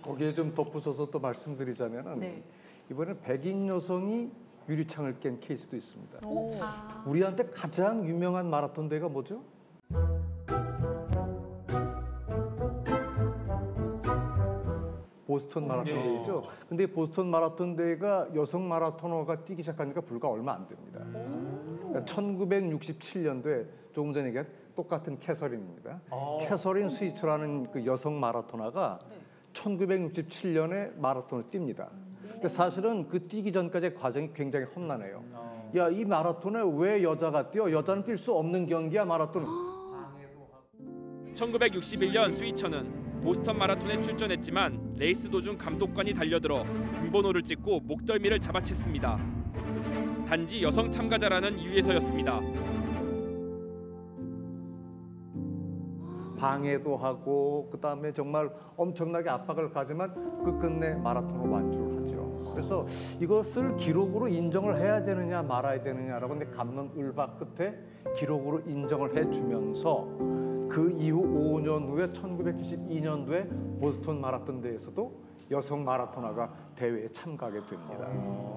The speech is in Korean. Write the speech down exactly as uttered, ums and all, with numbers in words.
거기에 좀 덧붙여서 또 말씀드리자면은 네. 이번에 백인 여성이 유리창을 깬 케이스도 있습니다. 아. 우리한테 가장 유명한 마라톤 대회가 뭐죠? 보스턴 마라톤 대회죠. 근데 보스턴 마라톤 대회가 여성 마라토너가 뛰기 시작하니까 불과 얼마 안 됩니다. 그러니까 천구백육십칠 년도에 조금 전에 얘기한 똑같은 캐서린입니다. 아. 캐서린 스위츠라는 그 여성 마라토너가 네. 천구백육십칠 년에 마라톤을 뜁니다. 근데 사실은 그 뛰기 전까지의 과정이 굉장히 험난해요. 야, 이 마라톤에 왜 여자가 뛰어? 여자는 뛸 수 없는 경기야, 마라톤은. 천구백육십일 년 스위처는 보스턴 마라톤에 출전했지만 레이스 도중 감독관이 달려들어 등번호를 찍고 목덜미를 잡아챘습니다. 단지 여성 참가자라는 이유에서였습니다. 방해도 하고 그다음에 정말 엄청나게 압박을 가지만 끝끝내 마라톤을 완주를 하죠. 그래서 이것을 기록으로 인정을 해야 되느냐 말아야 되느냐라고 근데 갑론을박 끝에 기록으로 인정을 해주면서 그 이후 오 년 후에 천구백칠십이 년도에 보스턴 마라톤 대회에서도 여성 마라토너가 대회에 참가하게 됩니다.